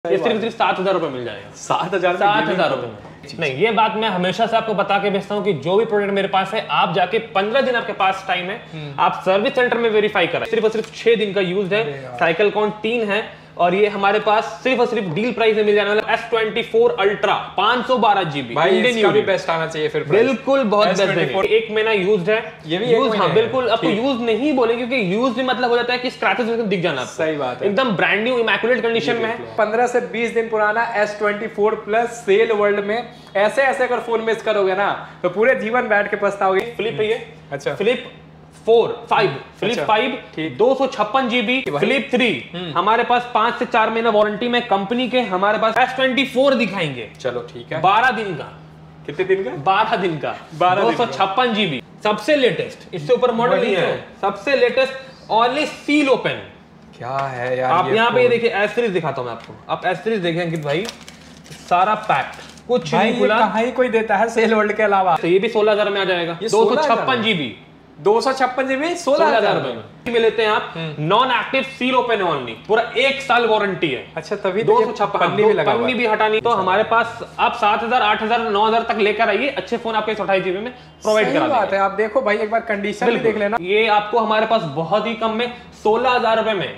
ये सिर्फ 7,000 रुपए मिल जाएगा। 7,000 रुपए में। नहीं, ये बात मैं हमेशा से आपको बता के भेजता हूँ कि जो भी प्रोडक्ट मेरे पास है, आप जाके 15 दिन आपके पास टाइम है, आप सर्विस सेंटर में वेरीफाई करें। सिर्फ और सिर्फ 6 दिन का यूज है, साइकिल काउंट 3 है, और ये हमारे पास सिर्फ और सिर्फ डील प्राइस में मिल जाने वाला S24 अल्ट्रा 512 GB। भाई इसका भी बेस्ट आना चाहिए फिर। बिल्कुल बहुत बेस्ट है। 1 महीना यूज्ड है, ये भी यूज। हाँ बिल्कुल, आपको यूज नहीं बोले क्योंकि यूज भी मतलब हो जाता है कि स्क्रैचेस दिख जाना। सही बात है, एकदम ब्रांड न्यू इमैकुलेट कंडीशन में है। 15 से 20 दिन पुराना S24 प्लस सेल वर्ल्ड में ऐसे अगर फोन मिस करोगे ना तो पूरे जीवन बैठ के पछताओगे। फ्लिप है ये। अच्छा, फ्लिप 5 फ्लिप 5 256 GB। फ्लिप 3 हमारे पास 5 से 4 महीना वारंटी में कंपनी के। हमारे पास S24 दिखाएंगे। चलो ठीक है, 12 दिन का। कितने दिन का? 12 दिन का 256 GB, सबसे लेटेस्ट। इससे ऊपर मॉडल नहीं है, सबसे लेटेस्ट, ओनली सील ओपन। क्या है यार, आप यहाँ पे देखिए, एस सीरीज दिखाता हूँ मैं आपको। आप एस सीरीज देखें अंकित भाई, सारा पैक्ड, कुछ नहीं खुला। कहाँ ही कोई देता है सेल वर्ल्ड के अलावा। तो ये भी 16,000 में आ जाएगा। 256 GB, 256 GB 16,000 में लेते हैं आप। नॉन एक्टिव सील ओपन है ओनली, पूरा 1 साल वारंटी है। अच्छा, तभी 256 पन्नी भी हटानी। तो हमारे पास आप 7,000 8,000 9,000 तक लेकर आइए, अच्छे फोन आपके 28 GB में प्रोवाइड करा बात है। आप देखो भाई, एक बार कंडीशन भी देख लेना। ये आपको हमारे पास बहुत ही कम में 16,000 रुपए में,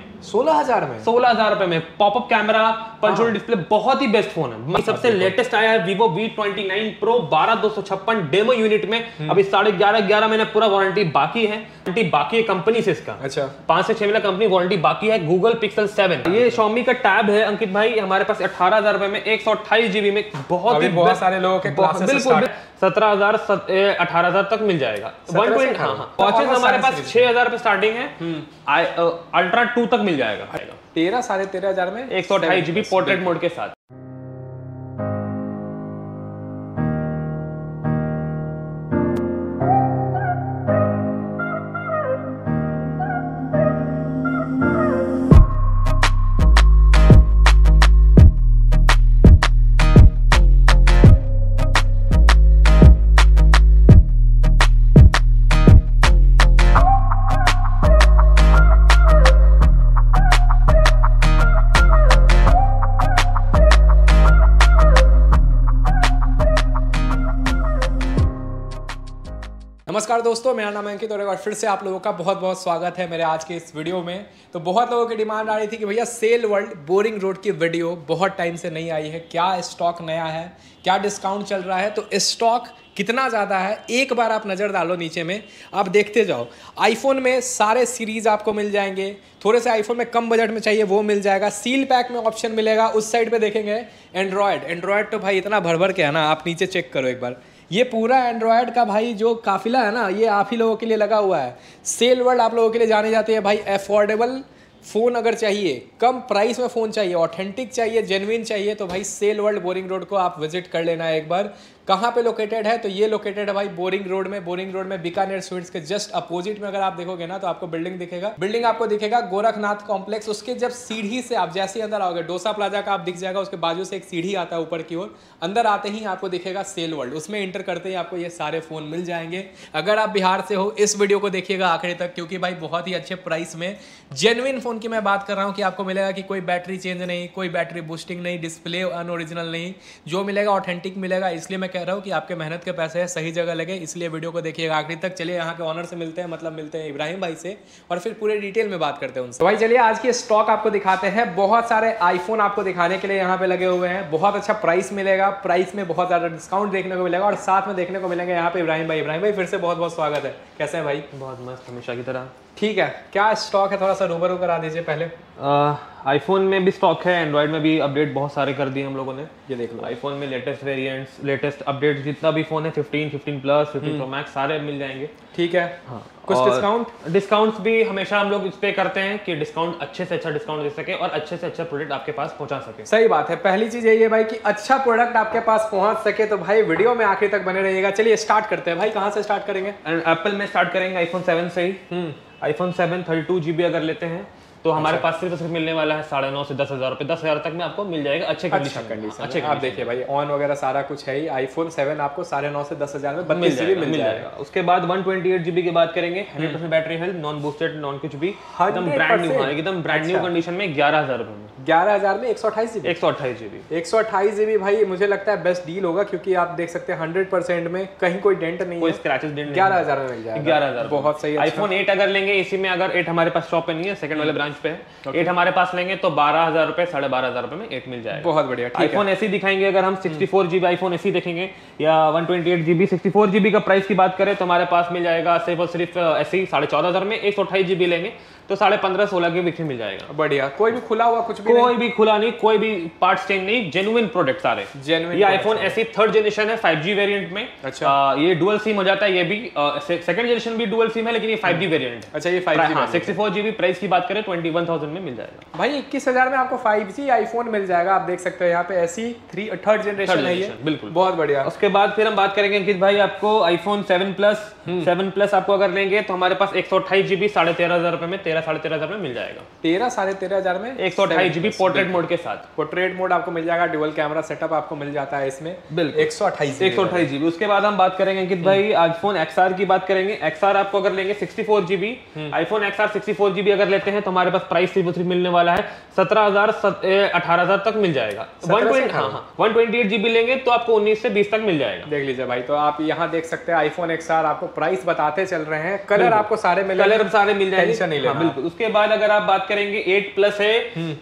16,000 रुपए में popup camera, punch hole display, बहुत ही बेस्ट फोन है। सबसे लेटेस्ट आया है Vivo V29 Pro 12256 demo unit में। अभी 11.5 महीने पूरा वारंटी बाकी है। बाकी है कंपनी से इसका। अच्छा, 5 से 6 महीना कंपनी वारंटी बाकी है। Google Pixel 7, ये Xiaomi का टैब है अंकित भाई, हमारे पास 18,000 रुपए में 128 GB में। बहुत सारे लोगों के क्लासेस स्टार्ट 17,000 18,000 तक मिल जाएगा। 120। वॉचेस हमारे पास 6,000 पे स्टार्टिंग है, अल्ट्रा 2 तक मिल जाएगा। 13,500 में 128 GB पोर्ट्रेट मोड के साथ। नमस्कार दोस्तों, मेरा नाम है अंकित और एक बार फिर से आप लोगों का बहुत बहुत स्वागत है मेरे आज के इस वीडियो में। तो बहुत लोगों की डिमांड आ रही थी कि भैया सेल वर्ल्ड बोरिंग रोड की वीडियो बहुत टाइम से नहीं आई है, क्या स्टॉक नया है, क्या डिस्काउंट चल रहा है। तो स्टॉक कितना ज़्यादा है एक बार आप नज़र डालो नीचे में, आप देखते जाओ। आईफोन में सारे सीरीज़ आपको मिल जाएंगे। थोड़े से आईफोन में कम बजट में चाहिए वो मिल जाएगा। सील पैक में ऑप्शन मिलेगा। उस साइड पे देखेंगे एंड्रॉयड तो भाई इतना भर के है ना, आप नीचे चेक करो एक बार। ये पूरा एंड्रॉयड का भाई जो काफिला है ना, ये आप ही लोगों के लिए लगा हुआ है। सेल वर्ल्ड आप लोगों के लिए जाने जाते हैं भाई। अफोर्डेबल फ़ोन अगर चाहिए, कम प्राइस में फ़ोन चाहिए, ऑथेंटिक चाहिए, जेन्युइन चाहिए, तो भाई सेल वर्ल्ड बोरिंग रोड को आप विजिट कर लेना है एक बार। कहाँ पे लोकेटेड है? तो ये लोकेटेड है भाई बोरिंग रोड में बीकानेर स्वीट्स के जस्ट अपोजिट में। अगर आप देखोगे ना तो आपको बिल्डिंग आपको दिखेगा गोरखनाथ कॉम्प्लेक्स। उसके जब सीढ़ी से आप जैसे ही अंदर आओगे, डोसा प्लाजा का आप दिख जाएगा, उसके बाजू से एक सीढ़ी आता है ऊपर की ओर। अंदर आते ही आपको दिखेगा सेल वर्ल्ड, उसमें इंटर करते ही आपको ये सारे फोन मिल जाएंगे। अगर आप बिहार से हो, इस वीडियो को देखिएगा आखिरी तक, क्योंकि भाई बहुत ही अच्छे प्राइस में जेन्युइन फोन की मैं बात कर रहा हूँ कि आपको मिलेगा कि कोई बैटरी चेंज नहीं, कोई बैटरी बूस्टिंग नहीं, डिस्प्ले अनओरिजिनल नहीं, जो मिलेगा ऑथेंटिक मिलेगा। इसलिए मैं कह रहा हूँ कि आपके मेहनत के पैसे है सही जगह लगे, इसलिए वीडियो को देखिएगा आखिरी तक। चलिए यहाँ के ऑनर से मिलते हैं, मतलब मिलते हैं इब्राहिम भाई से, और फिर पूरे डिटेल में बात करते हैं उनसे। तो भाई चलिए आज की स्टॉक आपको दिखाते हैं। बहुत सारे आईफोन आपको दिखाने के लिए यहाँ पे लगे हुए हैं। बहुत अच्छा प्राइस मिलेगा, प्राइस में बहुत ज्यादा डिस्काउंट देखने को मिलेगा, और साथ में देखने को मिलेंगे यहाँ पे इब्राहिम भाई फिर से बहुत बहुत स्वागत है। कैसे हैं भाई? बहुत मस्त, हमेशा की तरह। ठीक है, क्या स्टॉक है थोड़ा सा रूबरू करा दीजिए पहले। आईफोन में भी स्टॉक है, एंड्रॉइड में भी अपडेट बहुत सारे कर दिए हम लोगों ने। ये देख लो, आईफोन में लेटेस्ट वेरिएंट्स, लेटेस्ट अपडेट जितना भी फोन है 15, 15 प्लस, 15 प्रो मैक्स सारे मिल जाएंगे। ठीक है, हाँ। कुछ डिस्काउंट्स भी हमेशा हम लोग इस पे करते हैं कि डिस्काउंट अच्छे से अच्छा डिस्काउंट दे सके और अच्छे से अच्छा प्रोडक्ट आपके पास पहुंचा सके। सही बात है। पहली चीज यही है भाई कि अच्छा प्रोडक्ट आपके पास पहुंच सके, तो भाई वीडियो में आखिर तक बने रहिएगा। चलिए स्टार्ट करते हैं भाई, कहां से स्टार्ट करेंगे? एप्पल में स्टार्ट करेंगे आईफोन 7 से ही। आईफोन 7 32 GB अगर लेते हैं तो हमारे पास सिर्फ मिलने वाला है 9,500 से 10,000 रुपए, 10,000 तक में आपको मिल जाएगा अच्छे कंडीशन। अच्छे आप देखिए भाई ऑन वगैरह सारा कुछ है ही। iPhone 7 आपको 9,500 से 10,000 में 32 GB मिल जाएगा। उसके बाद 128 GB की बात करेंगे, 100% battery health, non boosted, non कुछ भी, एकदम ब्रांड न्यू, एकदम ब्रांड न्यू कंडीशन में 11,000 रुपए में। 11,000 में 128 GB। 128 GB 128 GB भाई मुझे लगता है बेस्ट डील होगा, क्योंकि आप देख सकते हैं 100% में कहीं कोई डेंट नहीं है, कोई स्क्रैचेस डेंट 11,000 में मिल जाएगा। 11,000 बहुत सही। iPhone 8 अगर लेंगे इसी में, अगर 8 हमारे पास शॉप पे नहीं है, सेकंड वाले ब्रांच पे है, 8 हमारे पास लेंगे तो 12,000 रुपए, 12,500 रुपए में 8 मिल जाएगा। बहुत बढ़िया। iPhone ऐसे दिखाएंगे, अगर हम 64 GB iPhone ऐसे देखेंगे या 128 GB 64 GB का प्राइस की बात करें तो हमारे पास मिल जाएगा सिर्फ और सिर्फ ऐसे ही 14,500 में। 128 GB लेंगे तो 15.5-16 के बीच में मिल जाएगा। बढ़िया। कोई भी खुला हुआ कुछ भी कोई भी खुला नहीं, कोई भी पार्ट्स चेंज नहीं, जेन्युइन प्रोडक्ट सारे जेन्युइन। ये iPhone ऐसी 3rd जनरेशन है 5G वेरिएंट में। अच्छा। ये डुअल सिम हो जाता है, ये भी 2nd जनरेशन भी डुअल सिम है, लेकिन ये 5G वेरिएंट है। अच्छा ये 5G। 64 GB प्राइस की बात करें 21,000 में मिल जाएगा भाई। 21,000 में आपको 5G iPhone मिल जाएगा। आप देख सकते हो यहाँ पे ऐसी 3rd जनरेशन है ये। बिल्कुल बहुत बढ़िया। उसके बाद फिर हम बात करेंगे अंकित भाई, आपको iPhone 7 Plus आपको अगर लेंगे तो हमारे पास 128 GB 13,500 रुपए में 13-13,500 में मिल जाएगा। 13-13,500 में 128 GB पोर्ट्रेट मोड के साथ। पोर्ट्रेट मोड आपको मिल जाएगा, डुअल कैमरा सेटअप आपको मिल जाता है इसमें। बिल्कुल 128 GB। उसके बाद हम बात करेंगे अंकित भाई iPhone XR की बात करेंगे। XR आपको अगर लेंगे 64 GB, iPhone XR 64 GB अगर लेते हैं तो हमारे पास प्राइस सिर्फ मिलने वाला है 17,000-18,000 तक मिल जाएगा। 128 GB लेंगे तो आपको 19 से 20 तक मिल जाएगा। देख लीजिए भाई, तो आप यहाँ देख सकते हैं iPhone XR आपको प्राइस बताते चल रहे हैं, कलर आपको सारे मिल जाएंगे, कलर सारे मिल जाएंगे, टेंशन नहीं लेना। बिल्कुल। उसके बाद अगर आप बात करेंगे 8 Plus है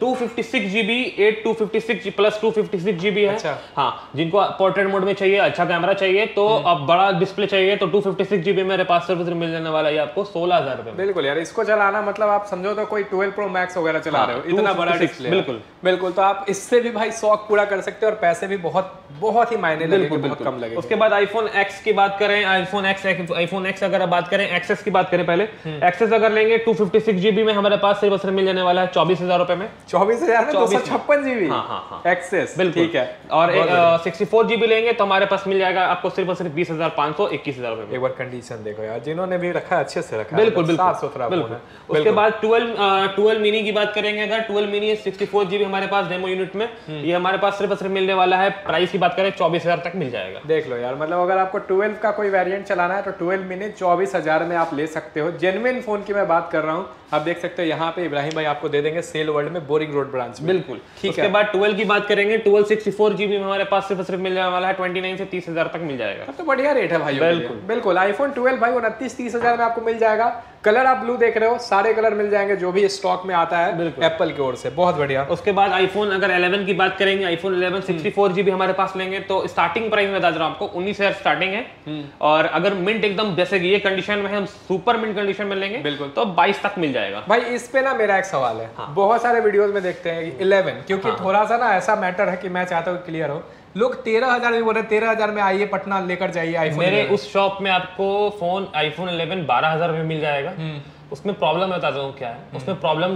256 GB, 8 256 प्लस 256 GB है। अच्छा। हाँ, जिनको पोर्ट्रेट मोड में चाहिए, अच्छा कैमरा चाहिए, तो अब बड़ा डिस्प्ले चाहिए तो 256 GB मेरे पास सिर्फ मिल जाने वाला है आपको 16,000 रुपए। बिल्कुल यार, इसको चलाना मतलब आप समझो तो कोई 12 Pro Max वगैरह चला रहे हो, इतना बड़ा डिस्प्ले। बिल्कुल बिल्कुल। तो आप इससे भी भाई शौक पूरा कर सकते हो और पैसे भी बहुत ही मायने लगेंगे, बहुत कम लगेंगे। उसके बाद iPhone X की बात करें, iPhone X अगर आप बात करें, XS की बात करें पहले, XS अगर लेंगे 256 GB में हमारे पास सिर्फ मिल जाने वाला है 24,000 रुपए में। 24,000 में 256 GB। हाँ। एक्सेस बिल्कुल ठीक है। और 64 GB लेंगे तो हमारे पास मिल जाएगा आपको सिर्फ 20,500 21,000 रुपए में। एक बार कंडीशन देखो यार, जिन्होंने भी रखा है अच्छे से रखा है, बिल्कुल साफ सुथरा फोन है। उसके बाद 12 मिनी की बात करेंगे, अगर 12 मिनी 64 GB हमारे पास डेमो यूनिट में, ये हमारे पास सिर्फ मिलने वाला है, प्राइस की बात करें 24,000 तक मिल जाएगा। देख लो यार, मतलब अगर आपको 12 का कोई वेरिएंट चलाना है तो 12 मिनी 24,000 में आप ले सकते हो। जेन्युइन फोन की मैं बात कर रहा हूँ। आप देख सकते हो यहाँ पे इब्राहिम भाई आपको दे देंगे सेल वर्ल्ड में, बोरिंग रोड ब्रांच में। बिल्कुल ठीक है। उसके बाद 12 की बात करेंगे, 12 64 GB में हमारे पास सिर्फ मिल जाने वाला है 29 से 30,000 तक मिल जाएगा। तो बढ़िया रेट है भाई। बिल्कुल iPhone 12 भाई 29-30,000 में आपको मिल जाएगा। कलर आप ब्लू देख रहे हो, सारे कलर मिल जाएंगे जो भी स्टॉक में आता है एप्पल की ओर से। बहुत बढ़िया। उसके बाद iPhone अगर 11 की बात करेंगे, iPhone 11 64 GB हमारे पास लेंगे तो स्टार्टिंग प्राइस में बता रहा हूं आपको 19,000 स्टार्टिंग है। और अगर मिंट एकदम जैसे ये कंडीशन में हम सुपर मिंट कंडीशन में लेंगे बिल्कुल तो 22 तक मिल जाएगा। भाई इस पे ना मेरा एक सवाल है। बहुत सारे वीडियोस में देखते हैं 11, क्योंकि थोड़ा सा ना ऐसा मैटर है कि मैं चाहता हूँ क्लियर हो। लोग 13,000 भी बोल रहे हैं, 13,000 में आइए पटना लेकर जाइए iPhone। मेरे उस शॉप में आपको फोन iPhone 11 12,000 में मिल जाएगा। उसमें प्रॉब्लम बताता हूँ क्या है। उसमें प्रॉब्लम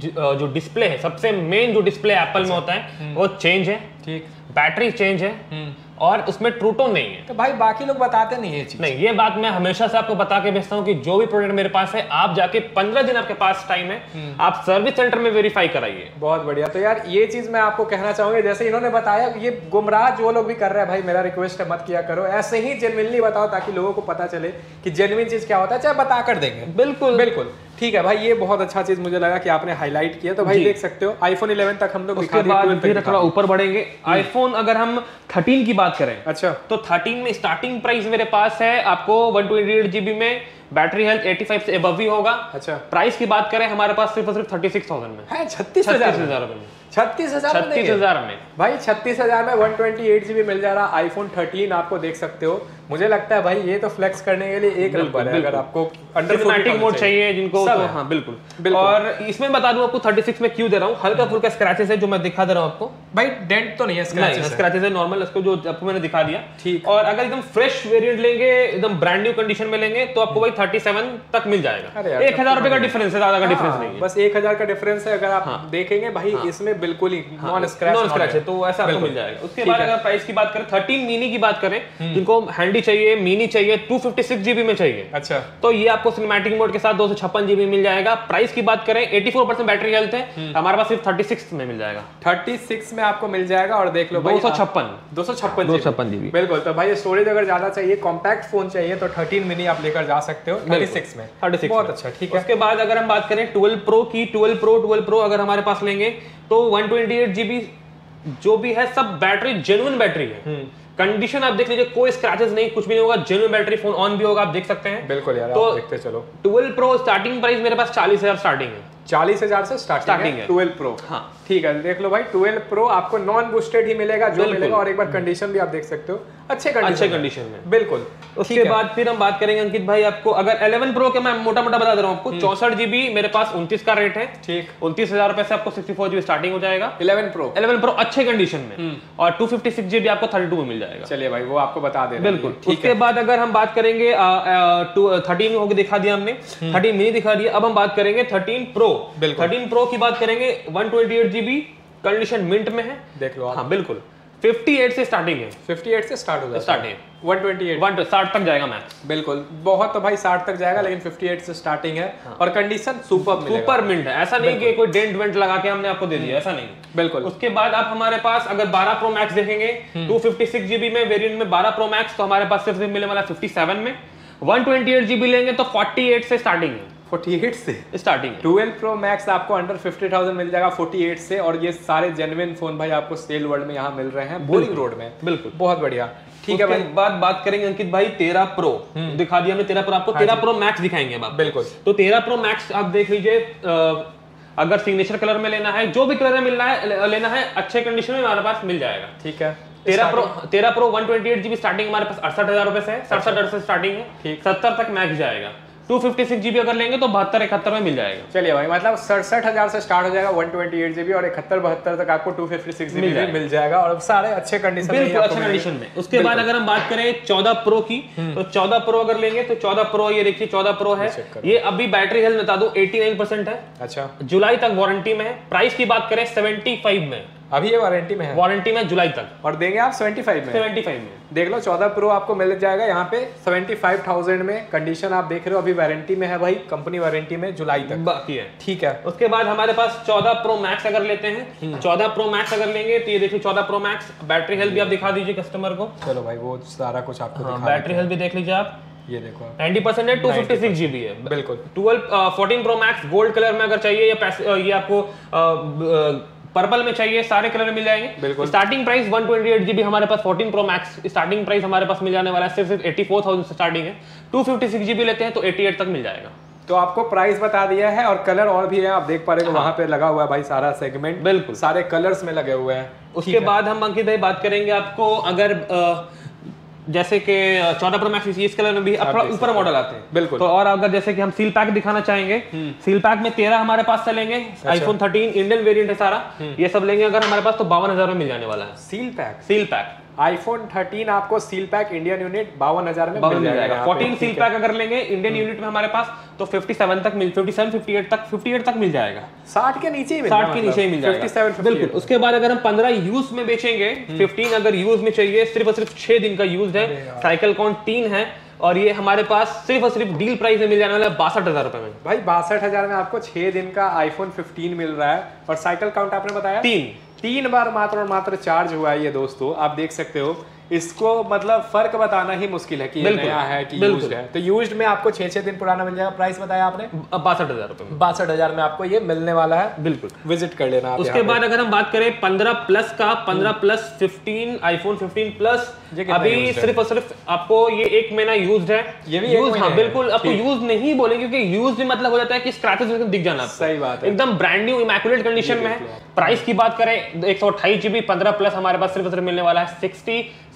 जो डिस्प्ले है, सबसे मेन जो डिस्प्ले एप्पल में होता है वो चेंज है। ठीक। बैटरी चेंज है और उसमें ट्रू टोन नहीं है। तो भाई बाकी लोग बताते नहीं ये चीज। नहीं, ये बात मैं हमेशा से आपको बता के भेजता हूँ कि जो भी प्रोडक्ट मेरे पास है, आप जाके 15 दिन आपके पास टाइम है, आप सर्विस सेंटर में वेरीफाई कराइए। बहुत बढ़िया। तो यार ये चीज मैं आपको कहना चाहूंगी, जैसे इन्होंने बताया, ये गुमराह जो लोग भी कर रहे हैं भाई, मेरा रिक्वेस्ट है मत किया करो। ऐसे ही जेन्युइनली बताओ ताकि लोगों को पता चले कि जेन्युइन चीज क्या होता है, चाहे बता कर देंगे। बिल्कुल बिल्कुल ठीक है भाई। ये बहुत अच्छा चीज मुझे लगा कि आपने हाईलाइट किया। तो भाई देख सकते हो iPhone 11 तक हम लोग दिखा दिए, फिर थोड़ा ऊपर बढ़ेंगे। iPhone अगर हम 13 की बात करें, अच्छा, तो 13 में स्टार्टिंग प्राइस मेरे पास है आपको 128 GB में, बैटरी हेल्थ 85 से अबव ही होगा। अच्छा। प्राइस की बात करें हमारे पास सिर्फ 36,000 में है। 36,000 में 36,000 में भाई 36,000 में 128 GB मिल जा रहा। iPhone 13 आपको देख सकते हो। मुझे लगता है भाई ये तो फ्लेक्स करने के लिए एक नंबर है। अगर आपको सिनेमैटिक मोड चाहिए जिनको, तो हाँ बिल्कुल। और इसमें बता दूं आपको 36 में क्यों दे रहा हूँ, हल्का फुल्का स्क्रैचेस है जो मैं दिखा दे रहा हूँ आपको। भाई डेंट तो नहीं है, स्क्रैचेस है नॉर्मल, उसको जो आपको मैंने दिखा दिया। ठीक। और अगर एकदम फ्रेश वेरिएंट लेंगे, एकदम ब्रांड न्यू कंडीशन में लेंगे तो आपको भाई 37 तक मिल जाएगा। 1000 रुपए का डिफरेंस है, ज्यादा का डिफरेंस नहीं है, बस 1000 का डिफरेंस है। अगर आप देखेंगे भाई इसमें बिल्कुल ही नॉन स्क्रैच है, तो ऐसा आपको मिल जाएगा। उसके बाद अगर प्राइस की बात करें, 13 मिनी की बात करें, जिनको हैंडी चाहिए, मिनी चाहिए, 256 GB में चाहिए, अच्छा, तो ये आपको सिनेमैटिक मोड के साथ 256 GB मिल जाएगा। प्राइस की बात करें 84% बैटरी हेल्थ है, हमारे पास सिर्फ 36 में मिल जाएगा। 36 में आपको मिल जाएगा। और देख लो 256 GB। बिल्कुल। तो भाई स्टोरेज अगर ज्यादा चाहिए, कॉम्पैक्ट फोन चाहिए, तो 13 मिनी आप लेकर जा सकते हो 36 में। 36 बहुत अच्छा, ठीक है। उसके बाद अगर हम बात करें 12 प्रो की, 12 प्रो अगर हमारे पास लेंगे तो 128 GB जो भी है सब बैटरी जेन्युइन बैटरी है। कंडीशन आप देख लीजिए, कोई स्क्रैचेस नहीं, कुछ भी नहीं होगा, जेन्युइन बैटरी, फोन ऑन भी होगा, आप देख सकते हैं। बिल्कुल यार, तो आप देखते चलो। 12 प्रो स्टार्टिंग प्राइस मेरे पास 40,000 स्टार्टिंग है। 40,000 से स्टार्टिंग है 12 प्रो। हाँ ठीक है, देख लो भाई 12 प्रो आपको नॉन बूस्टेड ही मिलेगा जो मिलेगा। और एक बार कंडीशन भी आप देख सकते हो, अच्छे कंडीशन में। बिल्कुल। उसके बाद फिर हम बात करेंगे अंकित भाई, आपको अगर 11 प्रो के मैं मोटा मोटा बता दे रहा हूँ आपको, 64 GB मेरे पास 29 का रेट है। ठीक, 29,000 रुपए से आपको 64 GB स्टार्टिंग हो जाएगा। 11 प्रो अच्छे कंडीशन में, और 256 GB आपको 32 में मिल जाएगा। चलिए भाई, वो आपको बता दे। बिल्कुल। उसके बाद अगर हम बात करेंगे 13 होके दिखा दिया हमने, 13 मिनी दिखा दिया, अब हम बात करेंगे 13 प्रो। 13 प्रो की बात करेंगे, 128 GB कंडीशन मिंट में है, देख लो आप। हाँ बिल्कुल, 58 से स्टार्टिंग है। 58 से स्टार्ट हो जाता है, स्टार्टिंग 128 60 तक जाएगा मैक्स। बिल्कुल, बहुत तो भाई 60 तक जाएगा, लेकिन 58 से स्टार्टिंग है। और कंडीशन सुपर मिंट है, ऐसा नहीं कि कोई डेंट वेंट लगा के हमने आपको दे दिया, ऐसा नहीं। बिल्कुल। उसके बाद आप हमारे पास अगर 12 प्रो मैक्स देखेंगे, 256 GB में वेरिएंट में 12 प्रो मैक्स, तो हमारे पास सिर्फ मिलने वाला 57 में। 128 GB लेंगे तो 48 से स्टार्टिंग है। 48 से स्टार्टिंग। 12 प्रो मैक्स आपको अंडर 50,000 मिल जाएगा 48 से। और ये सारे जेन्युइन फोन भाई आपको सेल वर्ल्ड में यहाँ मिल रहे हैं, बोरिंग रोड में। बिल्कुल, बहुत बढ़िया। ठीक है भाई, बात करेंगे अंकित भाई 13 प्रो दिखा दिया हमने, 13 प्रो आपको 13 प्रो मैक्स दिखाएंगे अब। बिल्कुल। तो 13 प्रो मैक्स आप देख लीजिए, अगर सिग्नेचर कलर में लेना है, जो भी कलर में लेना है अच्छे कंडीशन में हमारे पास मिल जाएगा। ठीक है। 13 प्रो 128 GB स्टार्टिंग हमारे पास 68,000 रुपए से है, 67 से स्टार्टिंग है। ठीक, 70 तक मैक्स जाएगा। 256 GB अगर लेंगे तो 72-71 में मिल जाएगा। चलिए भाई, मतलब 67,000 से स्टार्ट हो जाएगा 128 GB, और 71-72 तक आपको 256 GB मिल जाएगा। और सारे अच्छे कंडीशन में, बिल्कुल अच्छे कंडीशन में। उसके बाद अगर हम बात करें 14 प्रो की, तो 14 प्रो अगर लेंगे तो 14 प्रो, ये देखिए 14 प्रो है, ये अभी बैटरी हेल्थ बता दूं 89% है। अच्छा, जुलाई तक वारंटी में है। प्राइस की बात करें 75 में, अभी ये वारंटी में है। वारंटी में जुलाई तक, और देंगे आप 75 में। 75 में देख लो, 14 प्रो आपको मिल जाएगा यहाँ पे 75,000 में। कंडीशन आप देख रहे हो, अभी वारंटी में है भाई, कंपनी वारंटी में जुलाई तक बाकी है। ठीक है। उसके बाद हमारे पास 14 प्रो मैक्स अगर लेते हैं, 14 प्रो मैक्स अगर लेंगे तो ये देखिए 14 प्रो मैक्स, बैटरी हेल्थ भी आप दिखा दीजिए कस्टमर को। चलो भाई, वो सारा कुछ आपको बैटरी हेल्थ भी देख लीजिए आप, ये देखो 90% है, 256 GB है। बिल्कुल। 14 प्रो मैक्स गोल्ड कलर में अगर चाहिए, या ये आपको पर्पल में चाहिए, सारे कलर मिल जाएंगे। बिल्कुल। स्टार्टिंग प्राइस 128 GB हमारे पास 14 प्रो मैक्स स्टार्टिंग प्राइस हमारे पास मिल जाने वाला है, सिर्फ 84,000 से स्टार्टिंग है। 256 GB लेते हैं तो 88 तक मिल जाएगा। तो आपको प्राइस बता दिया है, और कलर और भी है, आप देख पा रहे हो। वहां पे लगा हुआ है भाई सारा सेगमेंट, बिल्कुल सारे कलर्स में लगे हुए हैं। उसके बाद हम अंकित भाई बात करेंगे आपको, अगर जैसे कि 14 प्रो मैक्स इस कलर में भी अब थोड़ा ऊपर मॉडल आते हैं। बिल्कुल। तो और अगर जैसे कि हम सील पैक दिखाना चाहेंगे, सील पैक में 13 हमारे पास चलेंगे। iPhone 13 इंडियन वेरिएंट है सारा, ये सब लेंगे अगर हमारे पास तो 52,000 में मिल जाने वाला है। सील पैक iPhone 13 आपको सील पैक इंडियन यूनिट 52,000 में मिल जाएगा। 14 सील पैक अगर लेंगे इंडियन यूनिट में हमारे पास तो 57 तक 58 तक मिल जाएगा। 60 के नीचे ही मिल 60 के नीचे ही मिल जाएगा। 57 बिल्कुल। उसके बाद अगर हम 15 यूज में बेचेंगे, 15 अगर यूज में चाहिए, सिर्फ और सिर्फ 6 दिन का यूज है, साइकिल काउंट 3 है, और ये हमारे पास सिर्फ और सिर्फ डील प्राइस में मिल जाने वाला है 62,000 रुपए में। भाई 62,000 में आपको 6 दिन का iPhone 15 मिल रहा है। और साइकिल काउंट आपने बताया 3 बार मात्र और मात्र चार्ज हुआ है ये दोस्तों, आप देख सकते हो। इसको मतलब फर्क बताना ही मुश्किल है कि ये नया है कि यूज्ड है। तो यूज्ड में आपको 6 दिन पुराना मिल जाएगा। प्राइस बताया आपने 62,000 रुपए में। 62,000 में आपको ये मिलने वाला है। बिल्कुल, विजिट कर लेना आप। उसके बाद अगर हम बात करें 15 प्लस का, 15 प्लस 15 iPhone 15 प्लस अभी सिर्फ और सिर्फ आपको ये 1 महीना यूज्ड है। ये भी यूज, हाँ बिल्कुल, आपको यूज नहीं बोलेंगे क्योंकि यूज में मतलब हो जाता है कि स्क्रैचेस दिख जाना। सही बात है, एकदम ब्रांड न्यू इमैकुलेट कंडीशन में है। प्राइस की बात करें 128 GB 15 प्लस हमारे पास सिर्फ मिलने वाला है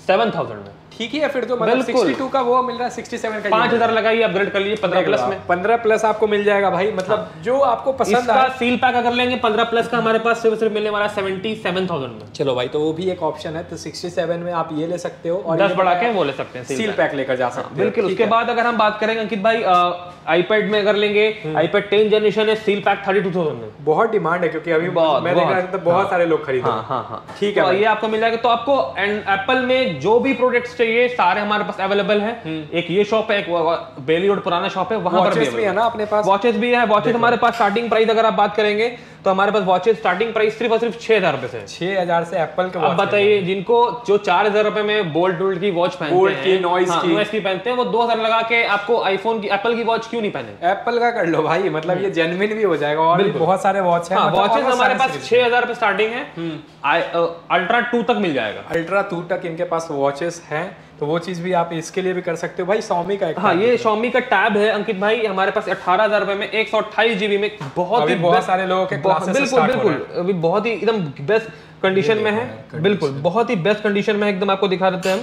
7000 में। ठीक है, फिर तो मतलब 62 का वो मिल रहा है, 67 का 5000 लगाइए, अपग्रेड कर लीजिए 15 प्लस में। 15 प्लस आपको मिल जाएगा भाई, मतलब जो आपको पसंद इसका सील पैक अगर लेंगे 15 प्लस का हमारे पास सिर्फ मिलने वाला 77,000 में। चलो भाई, तो वो भी एक ऑप्शन है, तो 67 में आप ये ले सकते हो और 10 बढ़ा के वो ले सकते हैं, सील पैक लेकर जा सकते हो। बिल्कुल। उसके बाद अगर हम बात करेंगे अंकित भाई आईपैड में अगर लेंगे, आईपैड 10 जनरेशन है, सील पैक 32,000 में। बहुत डिमांड है क्योंकि अभी मैं देख रहा था तो बहुत सारे लोग खरीद रहे हैं। हाँ, ठीक है, तो ये आपको मिल जाएगा। तो आपको एप्पल में जो भी प्रोडक्ट्स चाहिए सारे हमारे पास अवेलेबल है। एक ये शॉप है, एक बेली रोड पुराना शॉप है, वहां पर भी है ना अपने पास। वॉचेस भी है। वॉचेस हमारे पास स्टार्टिंग प्राइस अगर आप बात करेंगे तो हमारे पास वॉचेस स्टार्टिंग प्राइस सिर्फ और सिर्फ 6000 रुपए से। 6000 से एप्पल के। अब बताइए, जिनको जो 4000 रुपए में बोल्ट की वॉच पहनते हैं, नॉइस की पहनते हैं, वो 2000 लगा के आपको आईफोन की, एप्पल की वॉच क्यों नहीं पहने? एप्पल का कर लो भाई, मतलब ये जेन्युइन भी हो जाएगा। और भी बहुत सारे वॉच हैं, वॉचेस हमारे पास 6000 रुपए स्टार्टिंग है। अल्ट्रा 2 तक मिल जाएगा। अल्ट्रा 2 तक इनके पास वॉचेस हैं, तो वो चीज भी आप इसके लिए भी कर सकते हो भाई। Xiaomi का एक ये Xiaomi का टैब है अंकित भाई, हमारे पास 18,000 रुपए में 128 GB में। बहुत सारे लोगों के क्लासेस स्टार्ट हो रहे हैं। अभी बहुत ही एकदम बेस्ट कंडीशन में है। बिल्कुल, बहुत ही बेस्ट कंडीशन में है एकदम। आपको दिखा देते हैं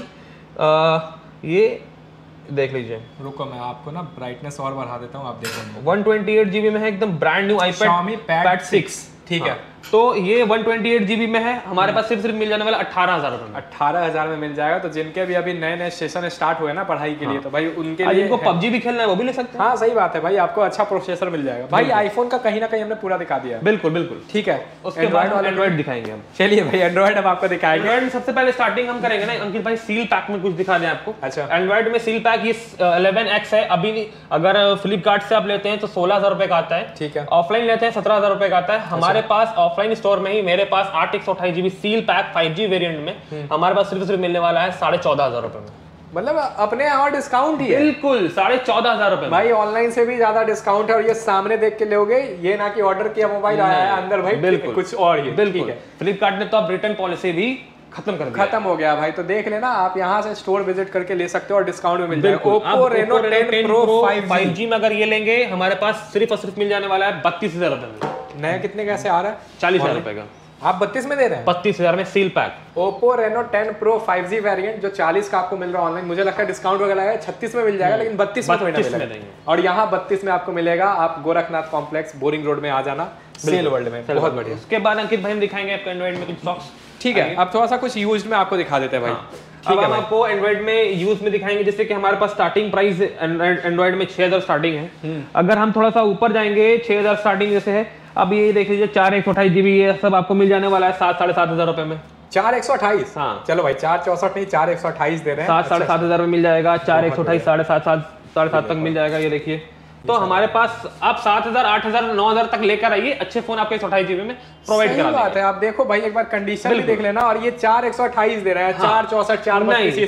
हम, ये देख लीजिए। रुको, मैं आपको ना ब्राइटनेस और बढ़ा देता हूँ, आप देखो। 128 GB में है, एकदम ब्रांड न्यू आईपैड Xiaomi Pad 6। ठीक है, तो ये 128 GB में है, हमारे पास सिर्फ मिल जाने वाला 18,000 रुपए में। 18,000 में मिल जाएगा। तो जिनके भी अभी नए नए सेशन स्टार्ट हुए ना पढ़ाई के लिए, तो भाई उनके लिए जिनको पबजी भी खेलना है वो भी ले सकते हैं। हाँ सही बात है भाई, आपको अच्छा प्रोसेसर मिल जाएगा भाई। आईफोन का कहीं ना कहीं हमने पूरा दिखा दिया। बिल्कुल बिल्कुल, ठीक है। उसके बाद एंड्रॉइड दिखाएंगे हम। चलिए भाई, एंड्रॉइड हम आपको दिखाएंगे। एंड्रॉइड सबसे पहले स्टार्टिंग हम करेंगे ना अंकित भाई, सील पैक में कुछ दिखा दें आपको। अच्छा, एंड्रॉइड में सील पैक ये 11X है। अभी अगर फ्लिपकार्ट से आप लेते हैं तो 16,000 रुपए का आता है। ठीक है। ऑफलाइन लेते हैं 17,000 रुपए का आता है। हमारे पास ऑफलाइन स्टोर में ही मेरे पास 8 128 GB seal pack 5G variant में हमारे पास सिर्फ मिलने वाला है 14,500 रुपए में। मतलब अपने यहाँ डिस्काउंट ही है। बिल्कुल, 14,500 रुपए भाई। ऑनलाइन से भी ज्यादा डिस्काउंट है, और ये सामने देख के लोगे, ये ना कि ऑर्डर किया मोबाइल आया है अंदर भाई बिल्कुल कुछ और ही। बिल्कुल। फ्लिपकार्ट ने तो अब रिटर्न पॉलिसी भी खत्म हो गया भाई। तो देख लेना, आप यहाँ से स्टोर विजिट करके ले सकते हो और डिस्काउंट में मिल जाएगा। Oppo Reno 10 Pro 5G में अगर ये लेंगे हमारे पास सिर्फ और सिर्फ मिल जाने वाला है 32,000 रुपए में। नया कितने कैसे आ रहा है? 40,000 रुपए का। आप 32 में दे रहे हैं? 32,000 में seal pack. Oppo Reno 10 Pro 5G variant जो 40 का आपको मिल रहा है ऑनलाइन, मुझे लगता है डिस्काउंट वगैरह है 36 में मिल जाएगा, लेकिन 32 में थोड़ी ना मिलेगा। और यहाँ 32 में आपको मिलेगा। आप गोरखनाथ कॉम्प्लेक्स बोरिंग रोड में आ जाना, सेल वर्ल्ड में। बहुत बढ़िया। उसके बाद अंकित भाई हम दिखाएंगे आपको एंड्रॉइड में कुछ सॉक्स। ठीक है, अब थोड़ा सा कुछ यूज्ड में आपको दिखा देते हैं भाई। अब हम आपको एंड्रॉइड में यूज में दिखाएंगे, जैसे कि हमारे पास स्टार्टिंग प्राइस एंड्रॉइड में 6,000 स्टार्टिंग है। अगर हम थोड़ा सा ऊपर जाएंगे, 6,000 स्टार्टिंग जैसे है, अब ये देख लीजिए 4 128 GB ये सब आपको मिल जाने वाला है 7,500 रुपए में। 4 128? हाँ चलो भाई, 4 64 नहीं 4 128 दे रहे हैं। 7,500 में मिल जाएगा। 4 128 7,500 तक मिल जाएगा। ये देखिए, तो हमारे पास आप 7,000 8,000 9,000 तक लेकर आइए, अच्छे फोन आपको 128 GB में प्रोवाइड करा देंगे। बात है। आप देखो भाई, एक बार कंडीशन भी देख लेना। और ये 4 128 दे रहे हैं। 4 64 4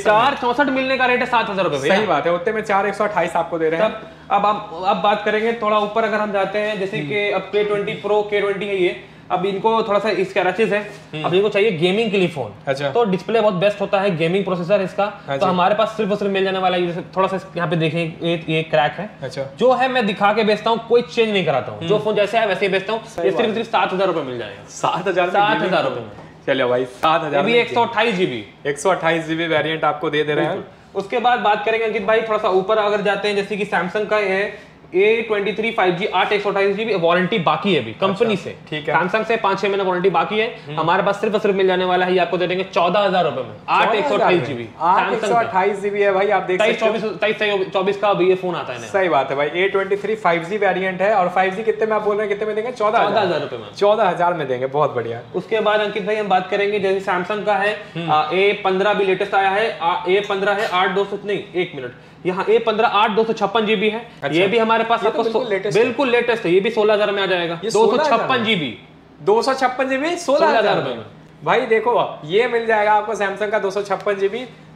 64 मिलने का रेट है 7,000 रुपए। सही बात है, उतने में 4 128 आपको दे रहे हैं। अब बात करेंगे थोड़ा ऊपर अगर हम जाते हैं, जैसे कि अब K20 Pro K20 है ये। अब इनको थोड़ा सा इसका रचेज है, अब इनको चाहिए गेमिंग के लिए फोन। अच्छा। तो डिस्प्ले बहुत बेस्ट होता है, गेमिंग प्रोसेसर इसका। तो हमारे पास सिर्फ और सिर्फ मिल जाने वाला है। थोड़ा सा यहाँ पे देखें, ये क्रैक है। अच्छा। जो है मैं दिखा के बेचता हूँ, कोई चेंज नहीं कराता हूँ। जो फोन जैसे है वैसे ही बेचता हूँ। ये सिर्फ 7,000 रुपए मिल जाएगा। 7,000 रुपए में। चलो भाई, 7,000 अभी 128 GB 128 GB वेरिएंट आपको दे रहे हैं। उसके बाद बात करेंगे अंकित भाई, थोड़ा सा ऊपर अगर जाते हैं, जैसे कि सैमसंग का है A23 5G 8 128 GB वारंटी बाकी है अभी कंपनी से। ठीक है। सैमसंग से 5-6 महीने वारंटी बाकी है। हमारे पास सिर्फ मिल जाने वाला है, ये आपको दे देंगे 14,000 रुपए में। 8 128 GB 128 GB है भाई। आप देख सकते हो 23-24 का अभी ये फोन आता है। सही बात है भाई। A23 5G वेरिएंट है। और 5G कितने में आप बोल रहे हैं, कितने में देंगे? 14,000 रुपए में। 14,000 में देंगे। बहुत बढ़िया। उसके बाद अंकित भाई हम बात करेंगे, जैसे सैमसंग का है A15 भी लेटेस्ट आया है। A15 है 8 नहीं 1 मिनट, यहाँ A15 8 256 GB है। अच्छा। ये भी हमारे पास आपको बिल्कुल लेटेस्ट है। ये भी 16,000 में आ जाएगा। 256 GB 256 GB 16,000 रुपए में। भाई देखो, ये मिल जाएगा आपको सैमसंग का 256 GB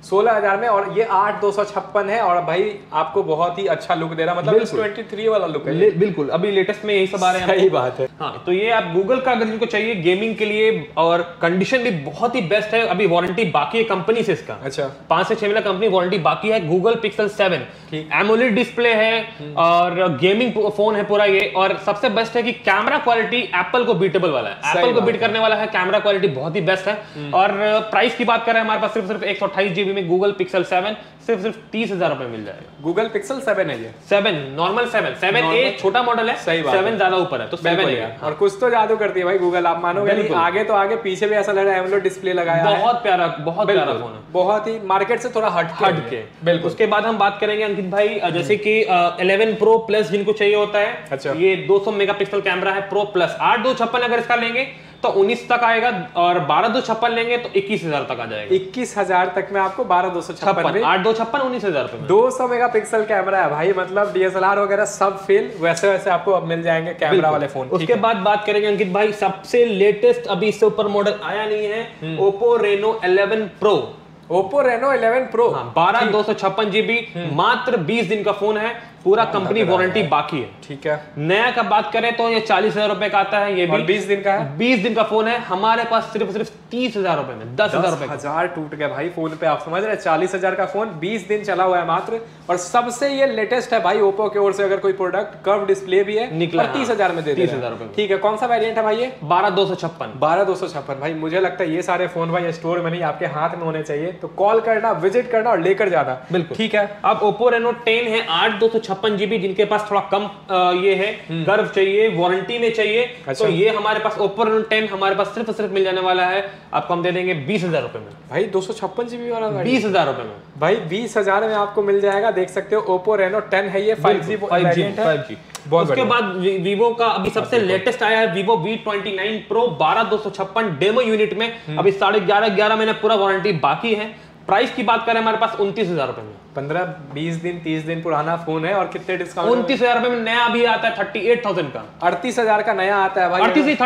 16,000 में, और ये 8/256 है, और भाई आपको बहुत ही अच्छा लुक दे रहा है, मतलब इस 23 वाला लुक है। बिल्कुल, अभी लेटेस्ट में यही सब आ रहे हैं। सही बात है। हाँ, तो ये आप गूगल का अगर इनको चाहिए गेमिंग के लिए, और कंडीशन भी बहुत ही बेस्ट है, अभी वारंटी बाकी है कंपनी से इसका। अच्छा, 5 से 6 महीना कंपनी वारंटी बाकी है। गूगल पिक्सल 7 एमोलेड डिस्प्ले है और गेमिंग फोन है पूरा ये, और सबसे बेस्ट है कि कैमरा क्वालिटी एप्पल को बीटेबल वाला है, एप्पल को बीट करने वाला है, कैमरा क्वालिटी बहुत ही बेस्ट है। और प्राइस की बात करें हमारे पास सिर्फ 128 GB में गूगल पिक्सल 7 सिर्फ 30,000 रुपए मिल जाएगा। गूगल पिक्सल 7 है ये, 7 नॉर्मल 7A छोटा मॉडल है, 7 ज्यादा ऊपर है, तो 7 है। और कुछ तो जादू करती है भाई गूगल, आप मानोगे नहीं, आगे तो आगे, पीछे भी ऐसा लग रहा है एमोलेड डिस्प्ले लगाया है। बहुत प्यारा फोन है, बहुत ही मार्केट से थोड़ा हट के। बिल्कुल। उसके बाद हम बात करेंगे अंकित भाई, जैसे कि 11 Pro Plus जिनको चाहिए होता है। अच्छा। ये 200 मेगापिक्सल कैमरा है Pro Plus, 8/256 अगर इसका लेंगे तो 19 तक आएगा, और 12/256 लेंगे तो 21,000 तक आ जाएगा। 21,000 तक में आपको 12/256, 8/256 19,000 रुपए में। 200 मेगापिक्सल कैमरा है भाई, मतलब DSLR वगैरह सब फेल, वैसे वैसे आपको अब मिल जाएंगे कैमरा वाले फोन। उसके बाद बात करेंगे अंकित भाई, सबसे लेटेस्ट अभी इससे ऊपर मॉडल आया नहीं है, Oppo Reno 11 Pro। Oppo Reno 11 Pro 12/256 GB, मात्र 20 दिन का फोन है, पूरा कंपनी वारंटी बाकी है। ठीक है। नया का बात करें तो ये 40,000 रुपए का आता है, ये भी 20 दिन का है। 20 दिन का फोन है, हमारे पास सिर्फ 30,000 रुपए में 10,000 रुपए। 10,000 टूट गए भाई फोन पे, आप समझ रहे हैं? 40,000 का फोन 20 दिन चला हुआ है मात्र, और सबसे ये लेटेस्ट है भाई ओप्पो की ओर से, अगर कोई प्रोडक्ट कर्व डिस्प्ले भी है निकला, 30,000 में दे 30,000 रुपए। ठीक है, कौन सा वेरिएंट है भाई ये? 12/256। 12/256 भाई, मुझे लगता है ये सारे फोन भाई स्टोर में नहीं, आपके हाथ में होने चाहिए, तो कॉल करना, विजिट करना और लेकर जाना। बिल्कुल ठीक है। अब Oppo Reno 10 है 8/256 GB, जिनके पास थोड़ा कम ये है, कर्व चाहिए, वारंटी में चाहिए। अच्छा। तो ये हमारे पास Oppo Reno 10 हमारे पास सिर्फ मिल जाने वाला है, आपको हम दे देंगे 20,000 रुपए में। भाई 256 GB वाला 20,000 रुपए में भाई, 20,000 में आपको मिल जाएगा। देख सकते हो Oppo Reno 10 है ये, 5G वेरिएंट है। 5G। उसके बाद Vivo का अभी सबसे लेटेस्ट आया है, Vivo V29 Pro 12/256 demo unit में, अभी 11.5 महीने पूरा वारंटी बाकी है। प्राइस की बात करें हमारे पास 29,000 रुपए में। 15-20 दिन 30 दिन पुराना फोन है, और कितने डिस्काउंट? 29,000 रुपए में नया भी आता है 38,000 का। 38,000 का नया आता है भाई,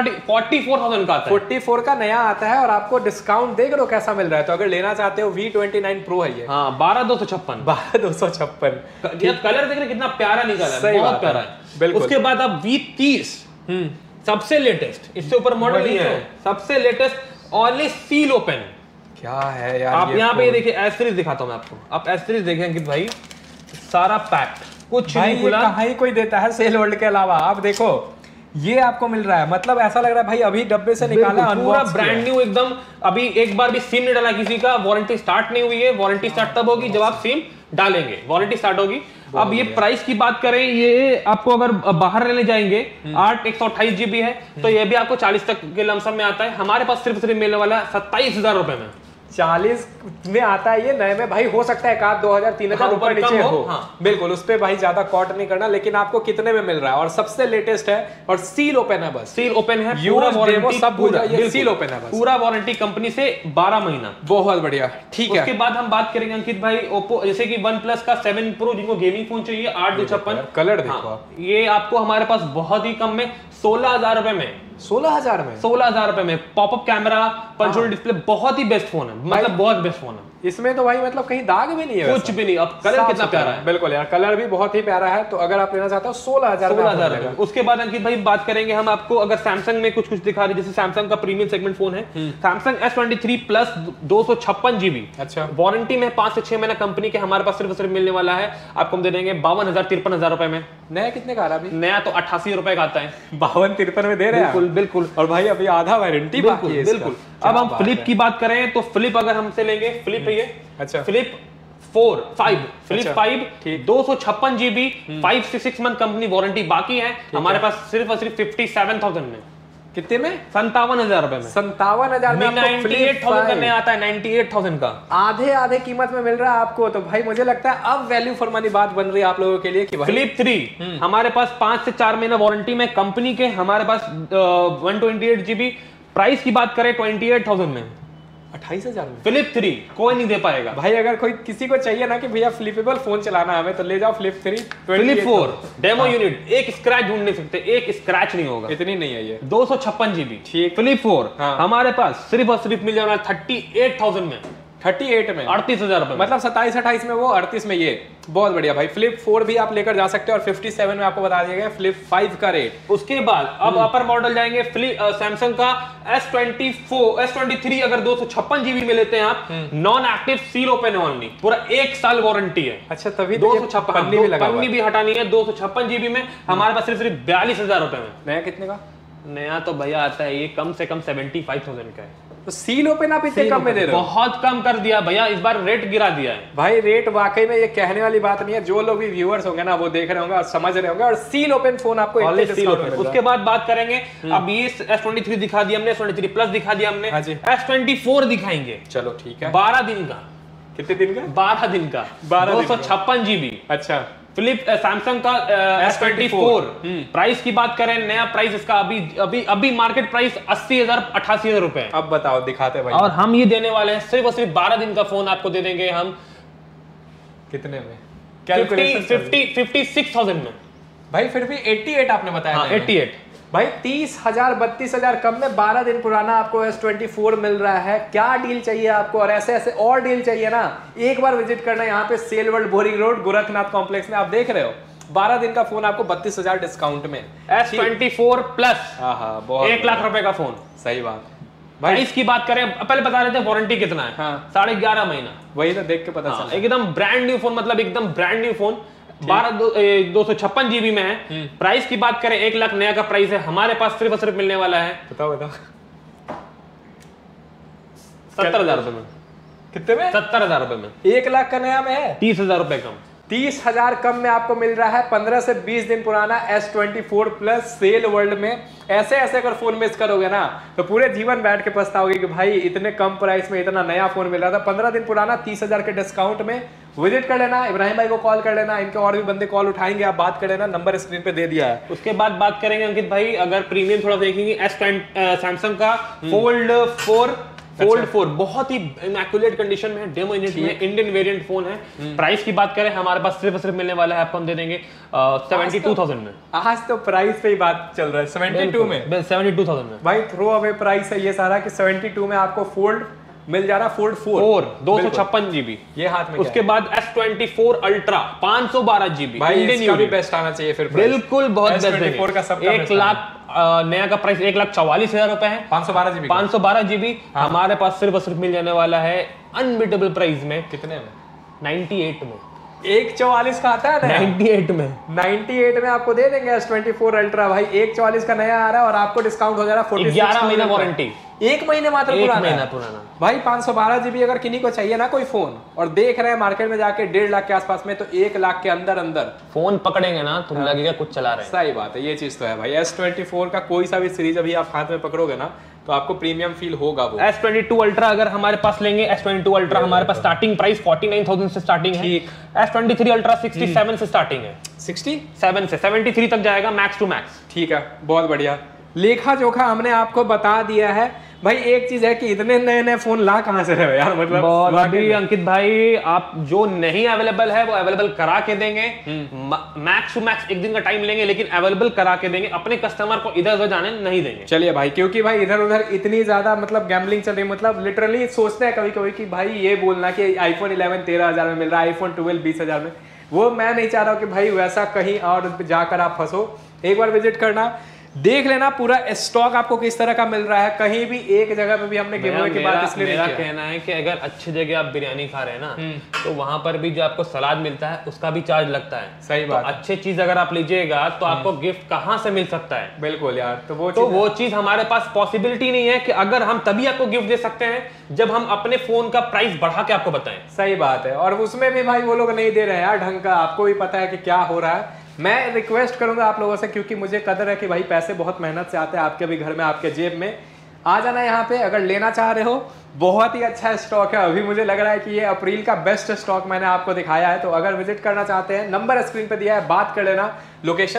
44,000 का आता है। 44 का नया आता है, और आपको डिस्काउंट देख लो कैसा मिल रहा है। तो अगर लेना चाहते हो V29 Pro है ये। हाँ, 12/256। 12/256। कलर देख रहे कितना प्यारा निकला है, बहुत प्यारा है। बिल्कुल। उसके बाद अब V30 सबसे लेटेस्ट, इससे ऊपर मॉडल नहीं है, सबसे लेटेस्ट, ओनली सील ओपन। क्या है यार, आप यहाँ पे देखिए, एस्ट्रीज दिखाता हूँ मैं आपको, आप एस्ट्रीज देखें अंकित भाई, सारा पैक्ड, कुछ नहीं खुला। कहाँ ही कोई देता है सेल वर्ल्ड के अलावा। आप देखो, ये आपको मिल रहा है, मतलब ऐसा लग रहा है भाई अभी डब्बे से निकाला, पूरा ब्रांड न्यू एकदम। अभी एक बार भी सिम नहीं डाला किसी का, वारंटी स्टार्ट नहीं हुई है। वारंटी स्टार्ट तब होगी जब आप सिम डालेंगे, वारंटी स्टार्ट होगी। अब ये प्राइस की बात करें, ये आपको अगर बाहर लेने जाएंगे 128 GB है, तो ये भी आपको 40 तक के लमसम में आता है। हमारे पास सिर्फ मिलने वाला 27,000 रुपए में। 40 में आता है ये नए में भाई, हो सकता है 1,000, 2,000, 3,000 ऊपर नीचे हो। हाँ। बिल्कुल, उस पे भाई ज्यादा कॉट नहीं करना, लेकिन आपको कितने में मिल रहा है? और सबसे लेटेस्ट है, और सील ओपन है, बस सील ओपन है, पूरा वारंटी सब पूरा, ये सील ओपन है बस, पूरा वारंटी कंपनी से 12 महीना। बहुत बढ़िया। ठीक है। उसके बाद हम बात करेंगे अंकित भाई, ओप्पो जैसे कि OnePlus का 7 Pro, जिनको गेमिंग फोन चाहिए 8/256, कलर देखो आप, ये आपको हमारे पास बहुत ही कम में 16,000 रुपए में। 16,000 में? 16,000 रुपए में popup camera, punch hole display, बहुत ही बेस्ट फोन है, मतलब बहुत बेस्ट फोन है। इसमें तो भाई मतलब कहीं दाग भी नहीं है, कुछ भी नहीं। अब कलर कितना प्यारा है। बिल्कुल यार, कलर भी बहुत ही प्यारा है। तो अगर आप लेना चाहते हो 16,000 में। उसके बाद अंकित भाई बात करेंगे हम आपको, अगर सैमसंग में कुछ दिखा रही है, जैसे सैमसंग का प्रीमियम सेगमेंट फोन है, सैमसंग S23 Plus 256 GB। अच्छा। वारंटी में 5 से 6 महीना कंपनी के हमारे पास सिर्फ मिलने वाला है, आपको हम दे देंगे 52,000-53,000 रुपए में। नया कितने का आ रहा है? नया तो 88 रुपए का आता है। 52-53 में दे रहे हैं। बिल्कुल बिल्कुल। और भाई अभी आधा वारंटी बाकी है। बिल्कुल। अब हम फ्लिप की बात करें तो फ्लिप अगर हमसे लेंगे, फ्लिप है ये। अच्छा। फ्लिप 5 फ्लिप 5 256 GB, 5 से 6 मंथ कंपनी वारंटी बाकी है हमारे पास, सिर्फ और सिर्फ 57,000 में। कितने में? 57,000 रुपए में। 57,000 में 98,000 करने आता है, 98,000 का आधे कीमत में मिल रहा है आपको। तो भाई मुझे लगता है अब वैल्यू फॉर मनी बात बन रही है आप लोगों के लिए कि भाई फ्लिप 3 हमारे पास 5 से 4 महीना वारंटी में कंपनी के, हमारे पास 128 GB। प्राइस की बात करें 28,000 में, 28,000 में फ्लिप 3 कोई नहीं दे पाएगा भाई। अगर कोई किसी को चाहिए ना कि भैया फ्लिपेबल फोन चलाना है हमें, तो ले जाओ फ्लिप 3। फ्लिप 4 डेमो यूनिट, एक स्क्रैच ढूंढ नहीं सकते, एक स्क्रैच नहीं होगा, इतनी नहीं है ये। 256 GB। ठीक। फ्लिप 4 हमारे पास सिर्फ और सिर्फ मिल जाएगा 38,000 में। 38 में 38,000 रुपए, मतलब 27-28 में वो, 38 में ये। बहुत बढ़िया भाई। फ्लिप 4 भी आप लेकर जा सकते हैं और 57 में आपको बता दिया गया फ्लिप 5 का रेट। उसके बाद अब अपर मॉडल जाएंगे सैमसंग का S23 अगर 256 जीबी में लेते हैं आप, non active seal open only, पूरा 1 साल वारंटी है। अच्छा, तभी 256 पन्नी भी लगा हुआ है। पन्नी भी हटानी है। 256 जीबी में हमारे पास सिर्फ 42,000 रुपए में। नया कितने का? नया तो भैया आता है ये कम से कम 75,000 का है। तो सील ओपन आप इतने कम में दे रहे हो? बहुत कम कर दिया भैया, इस बार रेट गिरा दिया है भाई। रेट वाकई में ये कहने वाली बात नहीं है। जो लोग भी व्यूअर्स होंगे ना, वो देख रहे होंगे और समझ रहे होंगे। और सील ओपन फोन आपको इतने डिस्काउंट में। उसके बाद बात करेंगे, अब ये S23 दिखा दिया हमने, S23 प्लस दिखा दिया हमने, S24 दिखाएंगे। चलो ठीक है। 12 दिन का। कितने दिन का? 12 दिन का, 256 जीबी। अच्छा, फिलिप सैमसंग का S24 प्राइस की बात करें, नया प्राइस इसका अभी मार्केट प्राइस 80,000 88,000 रुपए है। अब बताओ, दिखाते भाई। और हम ये देने वाले हैं सिर्फ और सिर्फ 12 दिन का फोन आपको दे देंगे हम। कितने में? 56,000 में भाई। फिर भी 88 आपने बताया। हाँ, 88 भाई। 30,000 32,000 कम में 12 दिन पुराना आपको S24 मिल रहा है। क्या डील चाहिए आपको? और ऐसे ऐसे और डील चाहिए ना, एक बार विजिट करना यहाँ पे cell world boring road Gorakhnath complex में। आप देख रहे हो 12 दिन का फोन आपको 32,000 डिस्काउंट में। S24 प्लस, हाँ, बहुत 1 लाख रुपए का फोन। सही बात भाई। प्राइस की बात करें, पहले बता रहे थे वारंटी कितना है। हाँ। 11.5 महीना। वही तो देख के पता चला। एकदम ब्रांड न्यू फोन, मतलब एकदम ब्रांड न्यू फोन। 256 जीबी में है। प्राइस की बात करें, 1 लाख नया का प्राइस है हमारे पास। सिर्फ और सिर्फ मिलने वाला है, बताओ 70,000 रुपए में। कितने में? 70,000 रुपए में। 1 लाख का नया में है। 30,000 रुपए कम। 30,000 कम में आपको मिल रहा है 15 से 20 दिन पुराना S24 प्लस सेल वर्ल्ड में। ऐसे ऐसे अगर फोन मिस करोगे ना, तो पूरे जीवन बैठ के पछताओगे कि भाई इतने कम प्राइस में इतना नया फोन मिल रहा था। 15 दिन पुराना 30,000 के डिस्काउंट में। विजिट कर लेना, इब्राहिम भाई को कॉल कर लेना, इनके और भी बंदे कॉल उठाएंगे, आप बात कर लेना, नंबर स्क्रीन पे दे दिया है। उसके बाद बात करेंगे अंकित भाई, अगर प्रीमियम थोड़ा देखेंगे, सैमसंग का फोल्ड 4 बहुत ही इमैक्युलेट कंडीशन में है, डेमो यूनिट में, इंडियन वेरिएंट फोन है। प्राइस की बात करें, हमारे पास सिर्फ मिलने वाला है आपको, हम दे देंगे 72,000 में। आज तो प्राइस पे ही बात चल रहा है। 72 में 72,000 में भाई। थ्रो अवे प्राइस है ये सारा कि 72 में आपको फोल्ड मिल जा रहा। फोल्ड 4 256 जीबी ये हाथ में। उसके बाद S24 अल्ट्रा 512 जीबी। भाई इसका भी बेस्ट आना चाहिए फिर। बिल्कुल बहुत बेस्ट। 24 का सबका 1 लाख नया का प्राइस 1,44,000 रुपए है। 512 जीबी हमारे पास सिर्फ और सिर्फ मिल जाने वाला है अनबिटेबल प्राइस में। कितने में? 98 में। 144 का आता है ना, 98 में। 98 में आपको दे देंगे S24 अल्ट्रा भाई। 144 का नया आ रहा है और आपको डिस्काउंट हो जा रहा है 11 महीना वारंटी। 1 महीने मात्र पुराना भाई। 512 जीबी अगर किन्हीं को चाहिए ना कोई फोन, और देख रहे हैं मार्केट में जाके 1.5 लाख के आसपास में, तो 1 लाख के अंदर अंदर फोन पकड़ेंगे ना, तुम लगेगा कुछ चला रहे हैं। सही बात है, ये चीज तो है भाई। S24 का कोई सा भी सीरीज अभी आप हाथ में पकड़ोगे ना, तो आपको प्रीमियम फील होगा वो। S22 अल्ट्रा अगर हमारे पास लेंगे, S22 अल्ट्रा हमारे पास स्टार्टिंग प्राइस 49,000 से स्टार्टिंग है। S23 अल्ट्रा 67 से स्टार्टिंग है। 67 से 73 तक जाएगा मैक्स टू मैक्स। ठीक है, बहुत बढ़िया। लेखा जोखा हमने आपको बता दिया है भाई। एक चीज है कि इतने नए नए फोन ला कहां से रहे यार, मतलब अभी अंकित भाई आप जो नहीं अवेलेबल है वो अवेलेबल करा के देंगे। मैक्स टू मैक्स 1 दिन का टाइम लेंगे, लेकिन अवेलेबल करा के देंगे। अपने कस्टमर को इधर उधर जाने नहीं देंगे। चलिए भाई, क्योंकि भाई इधर उधर इतनी ज्यादा मतलब गैम्बलिंग चल रही है, मतलब लिटरली सोचते हैं कभी कभी कि भाई ये बोलना कि iPhone 11 13,000 में मिल रहा है, iPhone 12 20,000 में, वो मैं नहीं चाह रहा हूँ कि भाई वैसा कहीं और जाकर आप फंसो। एक बार विजिट करना, देख लेना पूरा स्टॉक आपको किस तरह का मिल रहा है। कहीं भी एक जगह पे भी हमने गिवअवे की बात इसलिए मेरा कहना है कि अगर अच्छी जगह आप बिरयानी खा रहे हैं ना, तो वहां पर भी जो आपको सलाद मिलता है उसका भी चार्ज लगता है। सही बात। तो अच्छी चीज अगर आप लीजिएगा तो आपको गिफ्ट कहाँ से मिल सकता है? बिल्कुल यार। तो वो चीज हमारे पास पॉसिबिलिटी नहीं है कि अगर हम तभी आपको गिफ्ट दे सकते हैं जब हम अपने फोन का प्राइस बढ़ा के आपको बताएं। सही बात है। और उसमें भी भाई वो लोग नहीं दे रहे हैं यार ढंग का। आपको भी पता है कि क्या हो रहा है। मैं रिक्वेस्ट करूंगा आप लोगों से, क्योंकि मुझे कदर है कि भाई पैसे बहुत मेहनत से आते हैं आपके भी घर में, आपके जेब में। आ जाना यहाँ पे, अगर लेना चाह रहे हो बहुत ही अच्छा स्टॉक है। अभी मुझे लग रहा है कि ये अप्रैल का बेस्ट स्टॉक मैंने आपको दिखाया है। तो अगर विजिट करना चाहते हैं, नंबर स्क्रीन पे दिया है, बात कर लेना। लोकेशन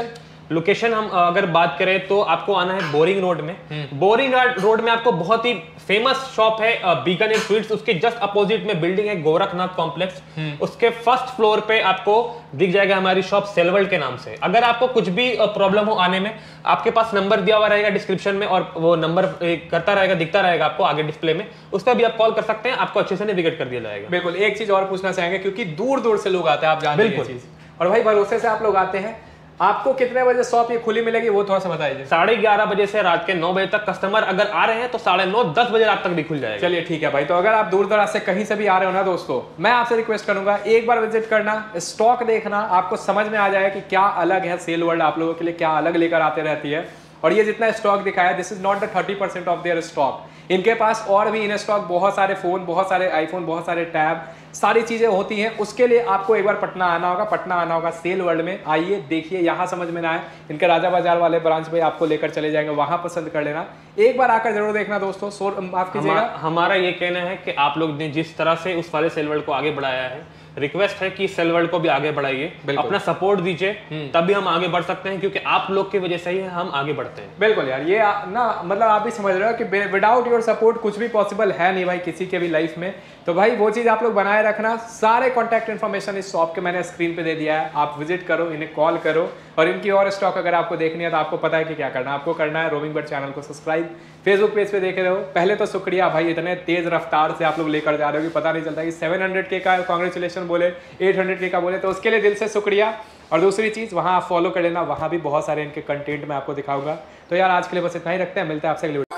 लोकेशन हम अगर बात करें तो आपको आना है बोरिंग रोड में। बोरिंग रोड में आपको बहुत ही फेमस शॉप है बीकानेर स्वीट्स, उसके जस्ट अपोजिट में बिल्डिंग है गोरखनाथ कॉम्प्लेक्स। उसके फर्स्ट फ्लोर पे आपको दिख जाएगा हमारी शॉप सेलवर्ल्ड के नाम से। अगर आपको कुछ भी प्रॉब्लम हो आने में, आपके पास नंबर दिया हुआ रहेगा डिस्क्रिप्शन में, और वो नंबर करता रहेगा, दिखता रहेगा आपको आगे डिस्प्ले में, उस पर भी आप कॉल कर सकते हैं, आपको अच्छे से नेविगेट कर दिया जाएगा। बिल्कुल। एक चीज और पूछना चाहेंगे, क्योंकि दूर दूर से लोग आते हैं, आप जानते हैं ये चीज, और भाई भरोसे से आप लोग आते हैं, आपको कितने बजे शॉप ये खुली मिलेगी वो थोड़ा सा बताइए। 11:30 बजे से रात के 9 बजे तक। कस्टमर अगर आ रहे हैं तो 9:30 10 बजे रात तक भी खुल जाएगा। चलिए ठीक है भाई। तो अगर आप दूर दराज से कहीं से भी आ रहे हो ना दोस्तों, मैं आपसे रिक्वेस्ट करूंगा एक बार विजिट करना, स्टॉक देखना, आपको समझ में आ जाएगा कि क्या अलग है सेल वर्ल्ड, आप लोगों के लिए क्या अलग लेकर आते रहती है। और ये जितना स्टॉक दिखाया, this is not the 30% of their stock. इनके पास और भी इन स्टॉक बहुत सारे फोन, बहुत सारे आईफोन, बहुत सारे टैब, सारी चीजें होती हैं। उसके लिए आपको एक बार पटना आना होगा। पटना आना होगा सेल वर्ल्ड में, आइए देखिए, यहाँ समझ में ना आए, इनके राजा बाजार वाले ब्रांच पे आपको लेकर चले जाएंगे, वहां पसंद कर लेना। एक बार आकर जरूर देखना दोस्तों। माफ कीजिएगा, हमारा ये कहना है कि आप लोग ने जिस तरह से उस वाले सेल वर्ल्ड को आगे बढ़ाया है, रिक्वेस्ट है कि सेल वर्ल्ड को भी आगे बढ़ाइए, अपना सपोर्ट दीजिए, तभी हम आगे बढ़ सकते हैं, क्योंकि आप लोग की वजह से ही हम आगे बढ़ते हैं। बिल्कुल यार, ये ना मतलब आप भी समझ रहे हो कि विदाउट योर सपोर्ट कुछ भी पॉसिबल है नहीं भाई किसी के भी लाइफ में। तो भाई वो चीज आप लोग बनाए रखना। सारे कॉन्टैक्ट इन्फॉर्मेशन इस शॉप के मैंने स्क्रीन पे दे दिया है, आप विजिट करो, इन्हें कॉल करो, और इनकी और स्टॉक अगर आपको देखनी है तो आपको पता है कि क्या करना है। आपको करना है रोमिंग बर्ड चैनल को सब्सक्राइब, फेसबुक पेज पे देख रहे हो। पहले तो शुक्रिया भाई, इतने तेज रफ्तार से आप लोग लेकर जा रहे हो कि पता नहीं चलता कि 700K का कांग्रेचुलेशन बोले, 800K का बोले, तो उसके लिए दिल से शुक्रिया। और दूसरी चीज, वहाँ आप फॉलो कर लेना, वहाँ भी बहुत सारे इनके कंटेंट मैं आपको दिखाऊंगा। तो यार आज के लिए बस इतना ही रखते हैं, मिलते हैं आपसे अगले